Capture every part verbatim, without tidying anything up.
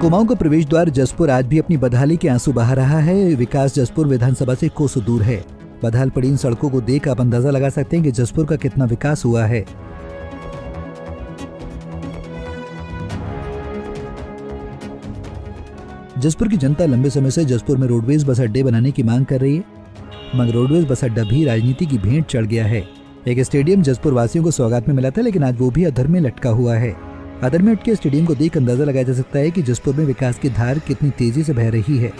कुमाऊं का प्रवेश द्वार जसपुर आज भी अपनी बदहाली के आंसू बहा रहा है। विकास जसपुर विधानसभा से कोसों दूर है। बदहाल पड़ी इन सड़कों को देख आप अंदाजा लगा सकते हैं कि जसपुर का कितना विकास हुआ है। जसपुर की जनता लंबे समय से जसपुर में रोडवेज बस अड्डे बनाने की मांग कर रही है, मगर रोडवेज बस अड्डा भी राजनीति की भेंट चढ़ गया है। एक स्टेडियम जसपुर वासियों को सौगात में मिला था, लेकिन आज वो भी अधर में लटका हुआ है। अधर में अटके स्टेडियम को देख अंदाजा लगाया जा सकता है कि जसपुर में विकास की धार कितनी तेजी से बह रही है।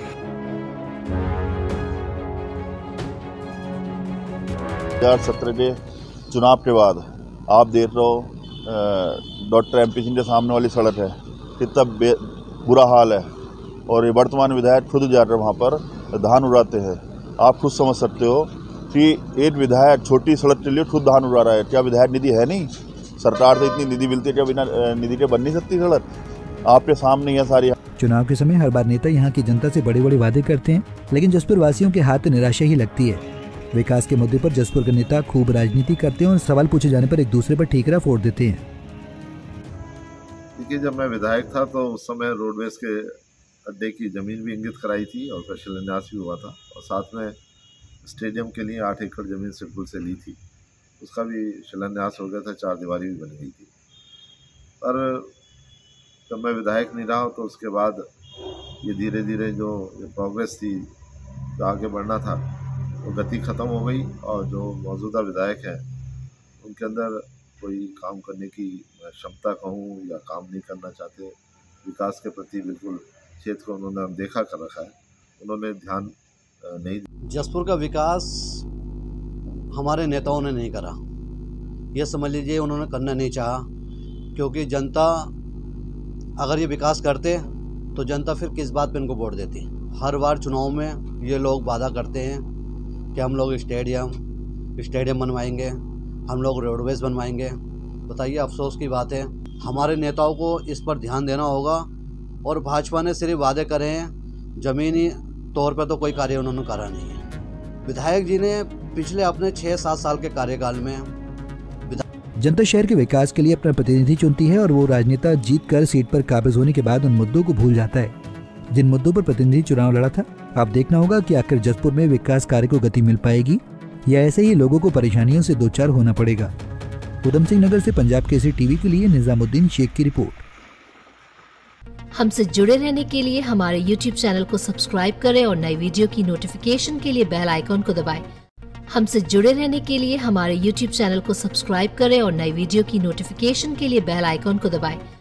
दो हज़ार सत्रह के चुनाव के बाद आप देख रहे हो डॉक्टर एम पी सिंह के सामने वाली सड़क है, कितना बुरा हाल है। और ये वर्तमान विधायक खुद जाकर वहाँ पर धान उड़ाते हैं। आप खुद समझ सकते हो कि एक विधायक छोटी सड़क के लिए खुद धान उड़ा रहा है। क्या विधायक निधि है नहीं? सरकार से इतनी निधि मिलती है, क्या बिना निधि के बन नहीं सकती सड़क? आपके सामने यह सारी। चुनाव के समय हर बार नेता यहाँ की जनता से बड़े बड़े वादे करते हैं, लेकिन जसपुर वासियों के हाथ निराशा ही लगती है। विकास के मुद्दे पर जसपुर के नेता खूब राजनीति करते हैं और सवाल पूछे जाने पर एक दूसरे पर ठीकरा फोड़ देते हैं। देखिए, जब मैं विधायक था तो उस समय रोडवेज के अड्डे की जमीन भी इंगित कराई थी और उसका शिलान्यास भी हुआ था, और साथ में स्टेडियम के लिए आठ एकड़ जमीन सिडकुल से ली थी, उसका भी शिलान्यास हो गया था, चार दीवारी भी बन गई थी। पर जब मैं विधायक नहीं रहा तो उसके बाद ये धीरे धीरे जो प्रोग्रेस थी, जो आगे बढ़ना था, वो गति ख़त्म हो गई। और जो मौजूदा विधायक हैं उनके अंदर कोई काम करने की क्षमता कहूँ या काम नहीं करना चाहते। विकास के प्रति बिल्कुल क्षेत्र को उन्होंने अनदेखा कर रखा है, उन्होंने ध्यान नहीं। जसपुर का विकास हमारे नेताओं ने नहीं करा, ये समझ लीजिए उन्होंने करना नहीं चाहा, क्योंकि जनता अगर ये विकास करते तो जनता फिर किस बात पे इनको वोट देती। हर बार चुनाव में ये लोग वादा करते हैं कि हम लोग स्टेडियम स्टेडियम बनवाएंगे, हम लोग रोडवेज बनवाएंगे। बताइए, अफसोस की बात है, हमारे नेताओं को इस पर ध्यान देना होगा। और भाजपा ने सिर्फ वादे करे हैं, ज़मीनी तौर पर तो कोई कार्य उन्होंने करा नहीं है। विधायक जी ने पिछले अपने छः सात साल के कार्यकाल में जनता शहर के विकास के लिए अपना प्रतिनिधि चुनती है, और वो राजनेता जीत कर सीट पर काबिज होने के बाद उन मुद्दों को भूल जाता है जिन मुद्दों पर प्रतिनिधि चुनाव लड़ा था। अब देखना होगा कि आखिर जसपुर में विकास कार्य को गति मिल पाएगी या ऐसे ही लोगों को परेशानियों से दो चार होना पड़ेगा। उधम सिंह नगर से पंजाब केसरी टीवी के लिए निजामुद्दीन शेख की रिपोर्ट। हमसे जुड़े रहने के लिए हमारे यूट्यूब चैनल को सब्सक्राइब करें और नई वीडियो की नोटिफिकेशन के लिए बेल आइकॉन को दबाएं। हमसे जुड़े रहने के लिए हमारे यूट्यूब चैनल को सब्सक्राइब करें और नई वीडियो की नोटिफिकेशन के लिए बेल आइकॉन को दबाएं।